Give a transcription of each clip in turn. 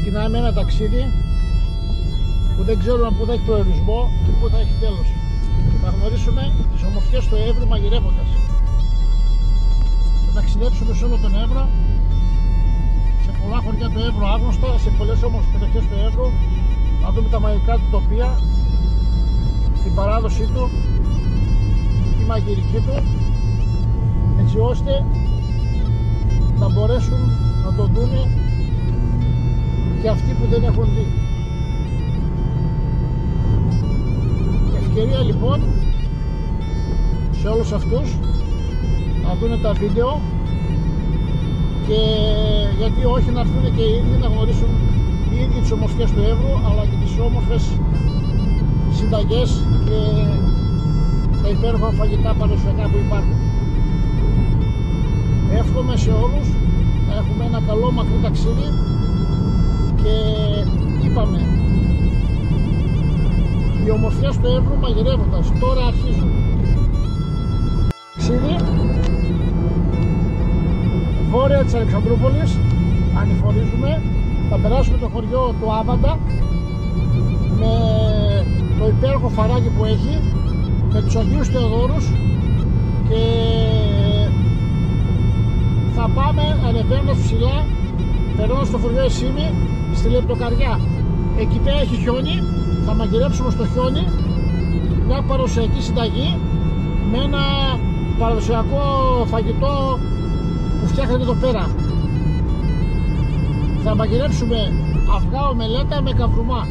Ξεκινάμε ένα ταξίδι που δεν ξέρουμε πού θα έχει προορισμό και πού θα έχει τέλος. Θα γνωρίσουμε τις ομορφιές του Εύρου μαγειρεύοντας. Θα ταξιδέψουμε σε όλο τον Εύρο, σε πολλά χωριά του Εύρου άγνωστα, σε πολλές όμορφες περιοχές του Εύρου, να δούμε τα μαγικά του τοπία, την παράδοσή του, τη μαγειρική του, έτσι ώστε να μπορέσουν να το δουν και αυτοί που δεν έχουν δει. Ευκαιρία λοιπόν σε όλους αυτούς να δουν τα βίντεο, και γιατί όχι να έρθουν και οι ίδιοι να γνωρίσουν οι ίδιοι τις ομορφιές του Εύρου, αλλά και τις όμορφες συνταγές και τα υπέροχα φαγητά παραδοσιακά που υπάρχουν. Εύχομαι σε όλους να έχουμε ένα καλό μακρύ ταξίδι, και είπαμε, οι ομορφιές του Εύρου μαγειρεύοντας τώρα αρχίζουν. Ταξίδι βόρεια της Αλεξανδρούπολης, ανηφορίζουμε, θα περάσουμε το χωριό του Άβαντα με το υπέροχο φαράγγι που έχει, με τους Αγίους Θεοδόρους, και θα πάμε ανεβαίνοντας ψηλά, περνώντας στο χωριό Εσήμι, στη Λεπτοκαριά. Εκεί πέρα έχει χιόνι, θα μαγειρέψουμε στο χιόνι μια παραδοσιακή συνταγή με ένα παραδοσιακό φαγητό που φτιάχνεται εδώ πέρα. Θα μαγειρέψουμε αυγά ομελέτα με καβρουμά,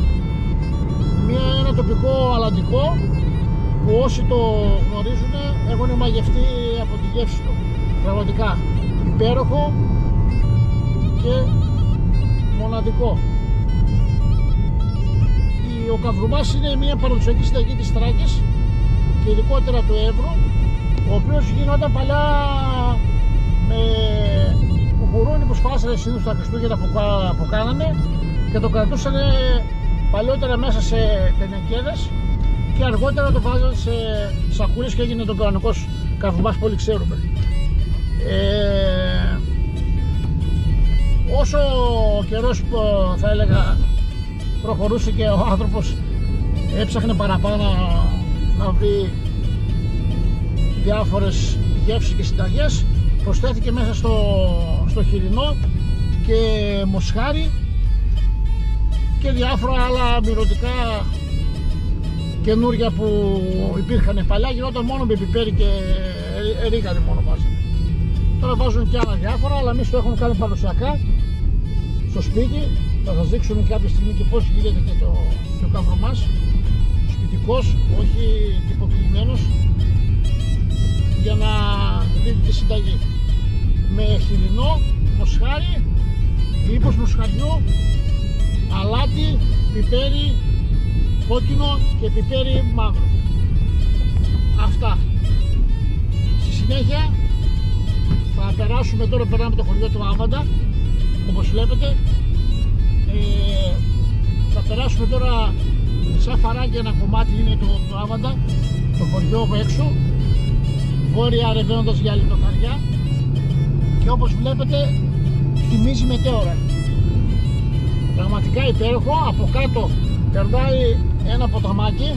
ένα τοπικό αλαντικό που όσοι το γνωρίζουν έχουν μαγευτεί από τη γεύση του. Πραγματικά υπέροχο και μοναδικό. Ο καβρουμάς είναι μια παραδοσιακή συνταγή της Θράκης και ειδικότερα του Εύρου, ο οποίος γινόταν παλιά με κουκουρούνι που σφάσανε συνήθως τα Χριστούγεννα που κάνανε, και το κρατούσαν παλιότερα μέσα σε τενεκέδες και αργότερα το βάζανε σε σακούλες και έγινε τον κανονικός καβρουμάς που όλοι ξέρουμε. Όσο ο καιρός, θα έλεγα, προχωρούσε και ο άνθρωπος έψαχνε παραπάνω να βρει διάφορες γεύσεις και συνταγές, προσθέθηκε μέσα στο χοιρινό και μοσχάρι και διάφορα άλλα μυρωδικά καινούρια που υπήρχαν. Παλιά γινόταν μόνο με πιπέρι και ρίγανη μόνο βάζανε. Τώρα βάζουν και άλλα διάφορα, αλλά εμείς το έχουμε κάνει παραδοσιακά στο σπίτι. Θα σας δείξουμε κάποια στιγμή και πώς γίνεται και ο καβρουμάς σπιτικός, όχι τυποποιημένος, για να δείτε τη συνταγή. Με χοιρινό, μοσχάρι, λίπος μοσχαριού, αλάτι, πιπέρι κόκκινο και πιπέρι μαύρο. Αυτά. Στη συνέχεια θα περάσουμε, τώρα περνάμε το χωριό του Άβαντα, όπως βλέπετε. Θα περάσουμε τώρα σαν φαράγγι, ένα κομμάτι είναι το Άβαντα, το χωριό από έξω, βόρεια ανεβαίνοντας για Λεπτοκαριά, και όπως βλέπετε θυμίζει μετέωρα. Πραγματικά υπέροχο. Από κάτω περνάει ένα ποταμάκι,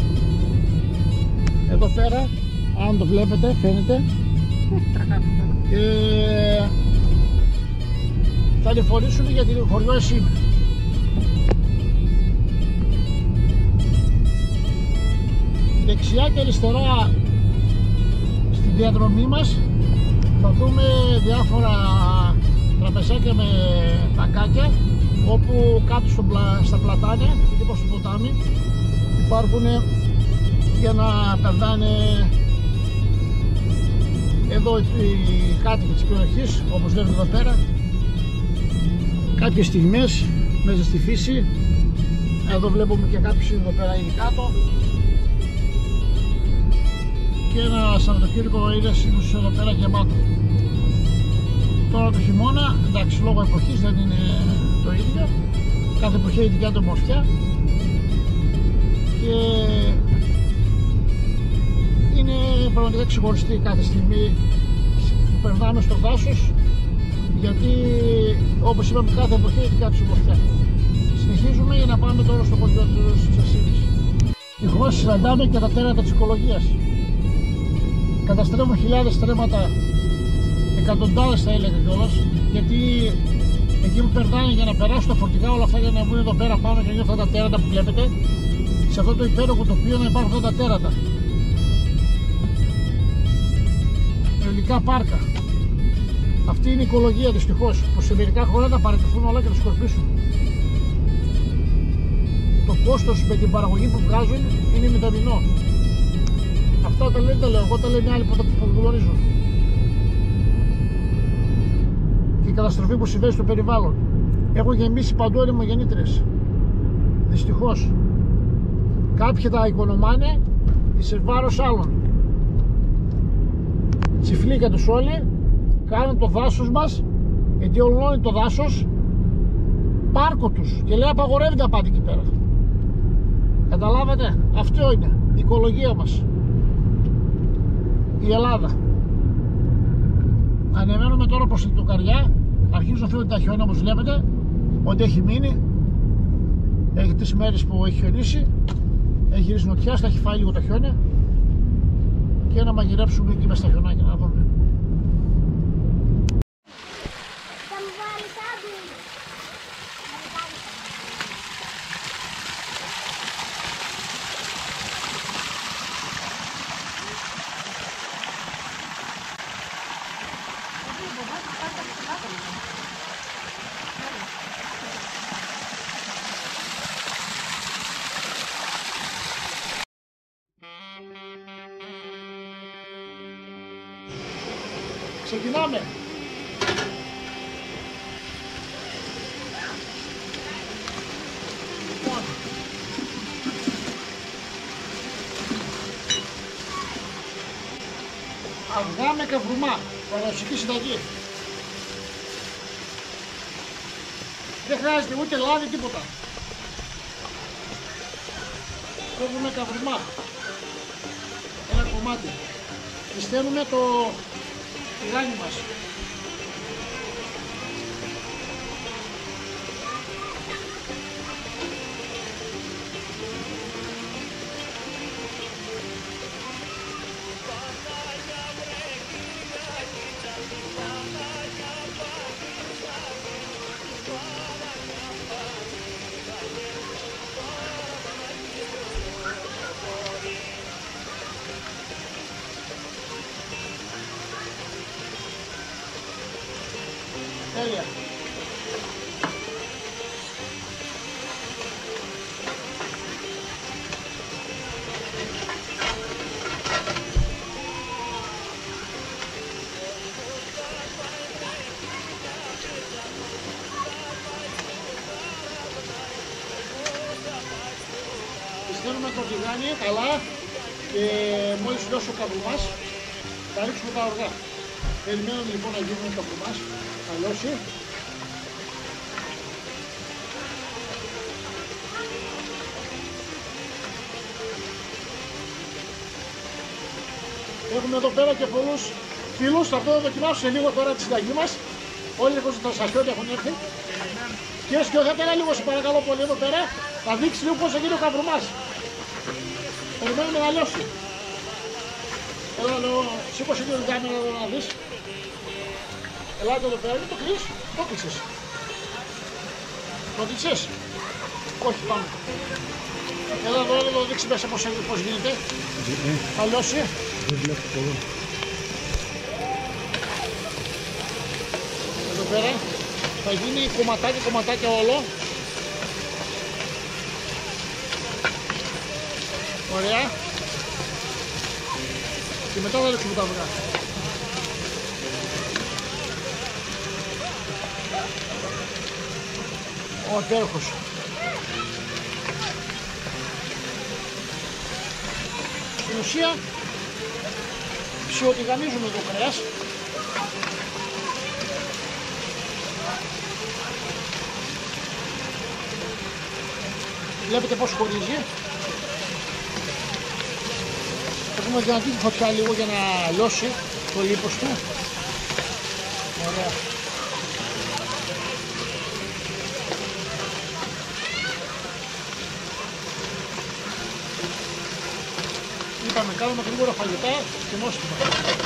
εδώ πέρα, αν το βλέπετε, φαίνεται, και θα ανηφορήσουμε για την χωριό Εσήμι. Δεξιά και αριστερά στη διαδρομή μας θα δούμε διάφορα τραπεζάκια με ταγκάκια, όπου κάτω στα πλατάνια, τύπος στο ποτάμι, υπάρχουν για να περνάνε εδώ οι κάτοικοι της περιοχής, όπως βλέπετε εδώ πέρα, κάποιες στιγμές μέσα στη φύση. Εδώ βλέπουμε και κάποιους εδώ πέρα ήδη κάτω, και ένα Σαββατοκύριακο είναι σίγουρα εδώ πέρα γεμάτο. Τώρα το χειμώνα, εντάξει, λόγω εποχής δεν είναι το ίδιο, κάθε εποχή έχει δικιά του ομορφιά, και είναι πραγματικά ξεχωριστή κάθε στιγμή που περνάμε στο δάσος γιατί όπως είπαμε κάθε εποχή έχει κάτι συμπορφιά. Συνεχίζουμε για να πάμε τώρα στο χωριό της Ασσύρης. Ευτυχώς συναντάμε και τα τέρατα της οικολογίας. Καταστρέφουν χιλιάδες τρέματα, εκατοντάδες θα έλεγα κιόλας, γιατί εκεί που περνάνε για να περάσουν τα φορτηγά όλα αυτά για να βγουν εδώ πέρα πάνω και είναι αυτά τα τέρατα που βλέπετε, σε αυτό το υπέροχο τοπίο να υπάρχουν αυτά τα τέρατα. Ελληνικά πάρκα. Αυτή είναι η οικολογία δυστυχώς, που σε μερικά χρόνια θα παραιτηθούν όλα και θα σκορπίσουν. Το κόστος με την παραγωγή που βγάζουν είναι μηδαμινό. Αυτά τα λέω εγώ, τα λένε άλλοι που γνωρίζουν. Και η καταστροφή που συμβαίνει στο περιβάλλον. Έχω γεμίσει παντού ερημογεννήτριες. Δυστυχώς. Κάποιοι τα οικονομάνε εις βάρος άλλων. Τσιφλίκια τους όλοι, κάνουν το δάσος μας, γιατί ολώνει το δάσος, πάρκο τους και λέει απαγορεύεται να πάτε εκεί πέρα. Καταλάβατε, αυτό είναι η οικολογία μας, η Ελλάδα. Ανεβαίνουμε τώρα προς την Τοκαριά, αρχίζουν να φύγουν τα χιόνια όπως βλέπετε, ό,τι έχει μείνει. Έχει 3 μέρες που έχει χιονίσει, έχει ρίξει νοτιά, θα έχει φάει λίγο τα χιόνια και να μαγειρέψουμε εκεί μες στα χιονάκια να δούμε. Ξεκινάμε! Αυγά με καβρουμά, παραδοσιακή συνταγή. Δεν χρειάζεται ούτε λάδι, τίποτα. Κόβουμε καβρουμά, ένα κομμάτι. Στέλνουμε το τηγάνι μας. Τέλεια. Στέλνουμε το τηγάνι καλά και μόλις λιώσει ο καβρουμάς θα ρίξουμε τα αυγά. Περιμένουμε λοιπόν να γίνουν το καβρουμάς, θα λιώσει. Έχουμε εδώ πέρα και πολλούς φίλους, θα το δοκιμάσω σε λίγο τώρα τη συνταγή μας. Όλοι έχουν τα σαχιώτια έχουν έρθει. Κύριε Σκιώδη, ένα λίγο σε παρακαλώ πολύ εδώ πέρα, θα δείξει λίγο πώς θα γίνει ο καβρουμάς. Περιμένουμε να λιώσει. Έλα λέω, σήκωσε λίγο την κάμερα να δεις. Ελάτε εδώ πέρα, μην το κλείς, το κλείσεις. Το κλείσεις. Όχι, πάμε. Έλα εδώ, εδώ δείξει μέσα πώς γίνεται. Θα λιώσει. Δεν βλέπω πολύ. Εδώ πέρα θα γίνει κομματάκια όλο. Ωραία. Και μετά θα ρίξουμε τα αυγά. Ο τέρχος. Στην ουσία ψιοτηγανίζουμε το κρέας. Βλέπετε πως χωρίζει. Έχουμε δυνατή τη φωτιά λίγο για να λιώσει το λίπος του. Ωραία. Είπαμε, κάνουμε γρήγορα φαγητά και νόστιμα.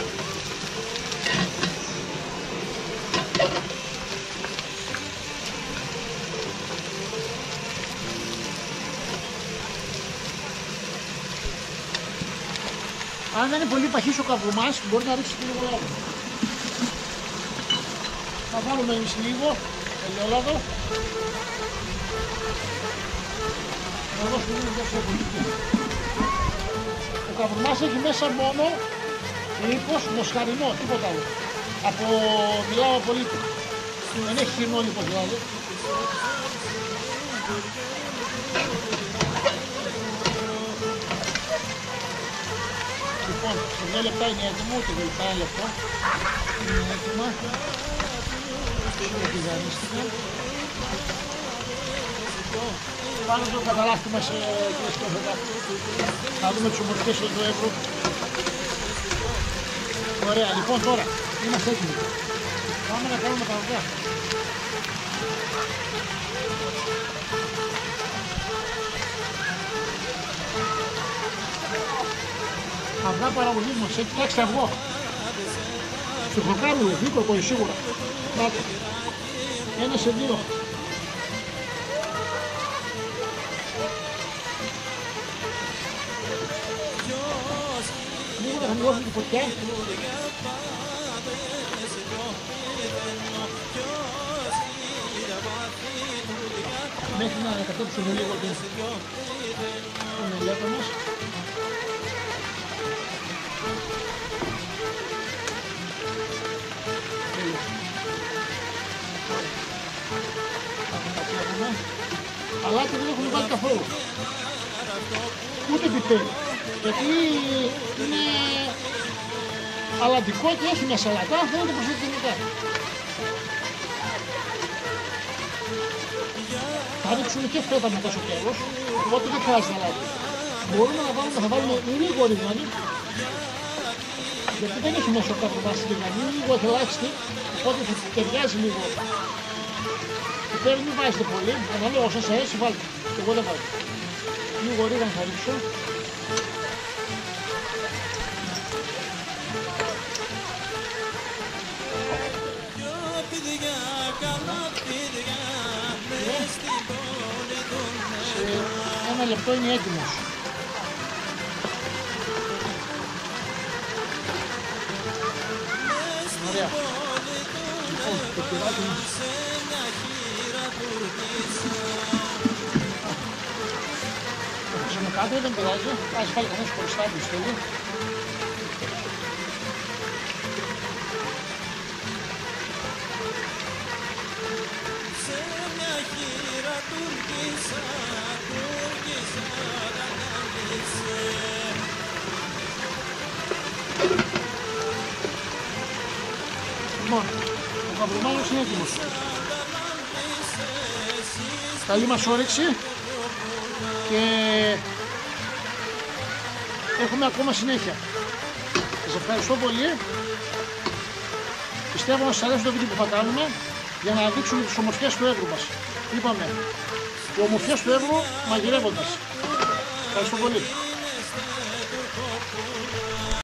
Αν δεν είναι πολύ παχύς ο καβρουμάς, μπορεί να ρίξει λίγο λάδι. Θα βάλουμε εμείς λίγο ελαιόλαδο. Να δώσουμε λίγο δεξιοπολιτική. Ο καβρουμάς έχει μέσα μόνο λίπος μοσχαρινό, τίποτα άλλο. Μιλάω απολύτως. Δεν έχει χυμνό λίπος δηλαδή. Λοιπόν, σε 2 λεπτά είναι έτοιμο, ούτε 2 λεπτά, 1 λεπτό. Είναι έτοιμα. Είναι τηγανίστηκα. Πάμε το καταλάβτη μας, κύριε Σκέφετα. Θα δούμε τις ομορφιές του Εύρου. Ωραία, λοιπόν τώρα είμαστε έτοιμοι. Πάμε να κάνουμε τα αυγά. Αυγά παραγωγής μας, έχει φτιάξει αυγό. Στο χορκάρι, δίκο, σίγουρα. Πάτε. 1 σε 2. Λίγο να χαμηλώσουμε τη φωτιά. Μέχρι να κατέψουμε λίγο την μελέτα μας. Αλλά και δεν έχουμε βάλει καθόλου. Ούτε πιπέρι. Γιατί είναι αλαντικό και έχει μια σαλατά, θέλετε προσεκτικά. Θα ρίξουμε και φέτα μετά στο τέλος, οπότε δεν χρειάζεται να λάβουμε. Μπορούμε να βάλουμε λίγο ρίγανη, γιατί δεν έχει μέσα κάτω βάση ρίγανη, είναι λίγο ελάχιστη, οπότε θα ταιριάζει λίγο. Πιπέρι μην βάζετε πολύ, ανάλογα σας αρέσει βάλτε, και εγώ δεν βάζω. Λίγο ρίγανη θα ρίξω. Σε 1 λεπτό είναι έτοιμος. Ωραία. Λοιπόν, το πυράκι μας. Το αφήσαμε κάτω, δεν πειράζει. Ας πάλι κανένας χωριστά που στέλνει. Λοιπόν, ο καβρουμάνος είναι έτοιμος. Καλή μας όρεξη και έχουμε ακόμα συνέχεια. Σας ευχαριστώ πολύ. Πιστεύω να σας αρέσει το βίντεο που θα κάνουμε για να δείξουμε τις ομορφιές του Εύρου μας. Είπαμε, οι ομορφιές του Εύρου μαγειρεύοντας. Ευχαριστώ πολύ.